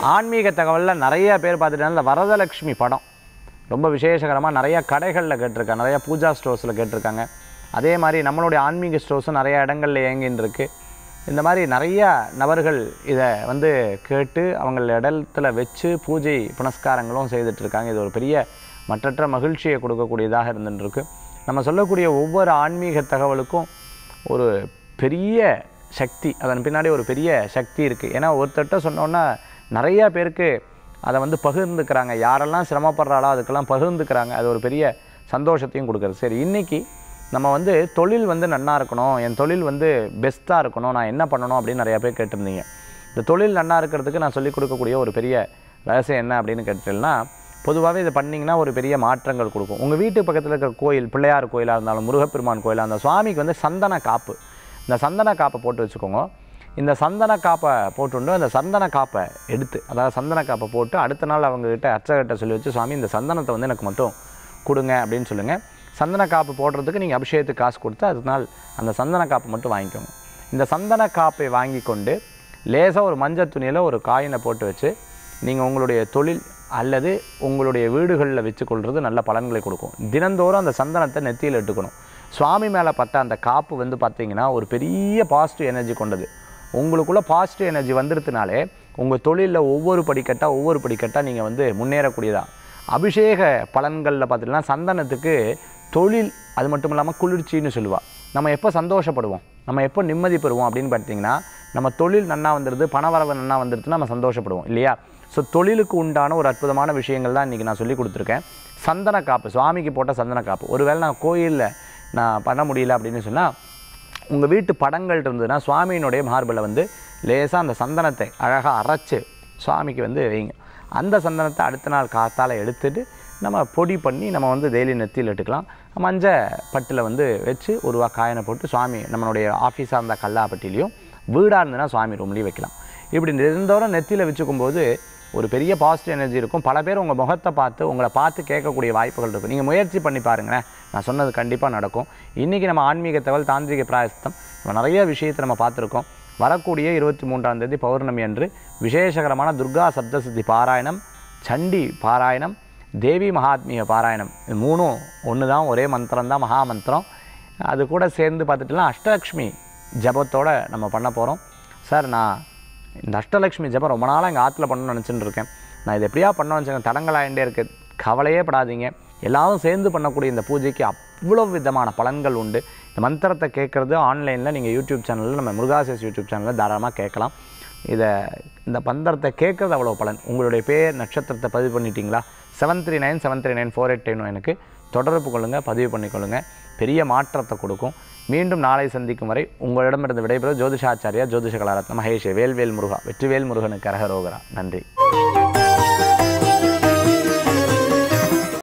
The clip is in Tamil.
ஆன்மீக தகவலில் நிறைய பேர் பார்த்துட்டா இந்த வரதலட்சுமி படம் ரொம்ப விசேஷகரமாக நிறையா கடைகளில் கேட்டிருக்காங்க, நிறையா பூஜா ஸ்டோர்ஸில் கேட்டிருக்காங்க. அதே மாதிரி நம்மளுடைய ஆன்மீக ஸ்டோர்ஸும் நிறையா இடங்களில் இயங்கின்னு இருக்குது. இந்த மாதிரி நிறையா நபர்கள் இதை வந்து கேட்டு அவங்கள இடத்துல வச்சு பூஜை புனஸ்காரங்களும் செய்துட்ருக்காங்க. இது ஒரு பெரிய மற்றற்ற மகிழ்ச்சியை கொடுக்கக்கூடியதாக இருந்துருக்கு. நம்ம சொல்லக்கூடிய ஒவ்வொரு ஆன்மீக தகவலுக்கும் ஒரு பெரிய சக்தி, அதன் பின்னாடி ஒரு பெரிய சக்தி இருக்குது. ஏன்னா ஒருத்தட்ட சொன்னோன்னா நிறையா பேருக்கு அதை வந்து பகிர்ந்துக்கிறாங்க. யாரெல்லாம் சிரமப்படுறாளோ அதுக்கெல்லாம் பகிர்ந்துக்கிறாங்க. அது ஒரு பெரிய சந்தோஷத்தையும் கொடுக்குறது. சரி, இன்றைக்கி நம்ம வந்து தொழில் வந்து நன்னா இருக்கணும், என் தொழில் வந்து பெஸ்ட்டாக இருக்கணும், நான் என்ன பண்ணணும் அப்படின்னு நிறையா பேர் கேட்டிருந்தீங்க. இந்த தொழில் நன்னா இருக்கிறதுக்கு நான் சொல்லிக் கொடுக்கக்கூடிய ஒரு பெரிய ரகசியம் என்ன அப்படின்னு கேட்டீங்கன்னா, பொதுவாகவே இதை பண்ணிங்கன்னா ஒரு பெரிய மாற்றங்கள் கொடுக்கும். உங்கள் வீட்டு பக்கத்தில் இருக்கிற கோயில், பிள்ளையார் கோயிலாக இருந்தாலும் முருகப்பெருமான் கோயிலாக இருந்தாலும் சுவாமிக்கு வந்து சந்தன காப்பு, இந்த சந்தன காப்பை போட்டு வச்சுக்கோங்க. இந்த சந்தன காப்பை போட்டுண்டு அந்த சந்தன காப்பை எடுத்து, அதாவது சந்தன காப்பை போட்டு அடுத்த நாள் அவங்கக்கிட்ட அர்ச்சகர்கிட்ட சொல்லி வச்சு, சுவாமி இந்த சந்தனத்தை வந்து எனக்கு மட்டும் கொடுங்க அப்படின்னு சொல்லுங்கள். சந்தன காப்பு போடுறதுக்கு நீங்கள் அபிஷேகத்துக்கு காசு கொடுத்து அதனால் அந்த சந்தன காப்பை மட்டும் வாங்கிக்கோங்க. இந்த சந்தன காப்பை வாங்கி கொண்டு லேசாக ஒரு மஞ்சள் துணியில் ஒரு காயினை போட்டு வச்சு நீங்கள் உங்களுடைய தொழில் அல்லது உங்களுடைய வீடுகளில் வச்சுக்கொள்வது நல்ல பலன்களை கொடுக்கும். தினந்தோறும் அந்த சந்தனத்தை நெத்தியில் இட்டுக்கணும். சுவாமி மேலே பட்ட அந்த காப்பு வந்து பார்த்திங்கன்னா ஒரு பெரிய பாசிட்டிவ் எனர்ஜி கொண்டது. உங்களுக்குள்ளே பாசிட்டிவ் எனர்ஜி வந்துடுறதுனாலே உங்கள் தொழிலில் ஒவ்வொரு படிக்கட்டாக நீங்கள் வந்து முன்னேறக்கூடியதாக. அபிஷேக பலன்களில் பார்த்திங்கன்னா சந்தனத்துக்கு தொழில் அது மட்டும் இல்லாமல் குளிர்ச்சின்னு சொல்லுவாள். நம்ம எப்போ சந்தோஷப்படுவோம், நம்ம எப்போ நிம்மதி பெறுவோம் அப்படின்னு பார்த்திங்கன்னா, நம்ம தொழில் நன்னா வந்துடுது, பணவரவு நன்னா வந்துடுதுன்னா நம்ம சந்தோஷப்படுவோம் இல்லையா? ஸோ தொழிலுக்கு உண்டான ஒரு அற்புதமான விஷயங்கள் தான் இன்றைக்கி நான் சொல்லி கொடுத்துருக்கேன். சந்தன காப்பு, சுவாமிக்கு போட்ட சந்தன காப்பு. ஒருவேளை நான் கோயிலில் நான் பண்ண முடியல அப்படின்னு சொன்னால், உங்கள் வீட்டு படங்கள் இருந்ததுன்னா சுவாமியினுடைய மார்பில் வந்து லேசாக அந்த சந்தனத்தை அழகாக அரைச்சி சுவாமிக்கு வந்து வைங்க. அந்த சந்தனத்தை அடுத்த நாள் காத்தால் எடுத்துகிட்டு நம்ம பொடி பண்ணி நம்ம வந்து டெய்லி நெத்தியில் இட்டுக்கலாம். மஞ்சள் பட்டில் வந்து வச்சு ஒரு காயினை போட்டு சுவாமி நம்மளுடைய ஆஃபீஸாக இருந்தால் கல்லாப்பட்டிலையும், வீடாக இருந்ததுன்னா சுவாமி ரூம்லேயும் வைக்கலாம். இப்படி தினந்தோறும் நெத்தியில் வச்சுக்கும்போது ஒரு பெரிய பாசிட்டிவ் எனர்ஜி இருக்கும். பல பேர் உங்கள் முகத்தை பார்த்து உங்களை பார்த்து கேட்கக்கூடிய வாய்ப்புகள் இருக்கும். நீங்கள் முயற்சி பண்ணி பாருங்களேன், நான் சொன்னது கண்டிப்பாக நடக்கும். இன்றைக்கி நம்ம ஆன்மீக தகவல் தாந்திரிக பிராயஸ்தம் நம்ம நிறைய விஷயத்தை நம்ம பார்த்துருக்கோம். வரக்கூடிய 23ஆம் தேதி பௌர்ணமி அன்று விசேஷகரமான துர்கா சப்தசித்தி பாராயணம், சண்டி பாராயணம், தேவி மகாத்மிய பாராயணம், இது மூணும் ஒன்று தான், ஒரே மந்திரம் தான், மகா மந்திரம். அது கூட சேர்ந்து பார்த்துட்டுலாம் அஷ்டலக்ஷ்மி ஜபத்தோடு நம்ம பண்ண போகிறோம். சார், நான் இந்த அஷ்டலக்ஷ்மி ஜபம் ரொம்ப நாளாக எங்கள் ஆற்றுல பண்ணணும்னு நினச்சிட்டு இருக்கேன், நான் இது எப்படியா பண்ணணும்னு வச்சுக்கேன், தடங்களாகிட்டே இருக்குது. கவலையே படாதீங்க, எல்லாரும் சேர்ந்து பண்ணக்கூடிய இந்த பூஜைக்கு அவ்வளோ விதமான பலன்கள் உண்டு. இந்த மந்திரத்தை கேட்குறது ஆன்லைனில் நீங்கள் யூடியூப் சேனலில், நம்ம முருகாசஸ் யூடியூப் சேனலில் தாராளமாக கேட்கலாம். இந்த மந்திரத்தை கேட்குறது அவ்வளோ பலன். உங்களுடைய பேர் நட்சத்திரத்தை பதிவு பண்ணிட்டீங்களா? 73973948 எனக்கு தொடர்பு கொள்ளுங்கள், பதிவு பண்ணிக்கொள்ளுங்கள். பெரிய மாற்றத்தை கொடுக்கும். மீண்டும் நாளை சந்திக்கும் வரை உங்களிடமிருந்து விடைபெறும் ஜோதிஷாச்சாரியா ஜோதிஷ கலாரத்ன மகேஷ் வேல்வேல் முருகா. வெற்றிவேல் முருகனுக்கு அரகரோகரா. நன்றி.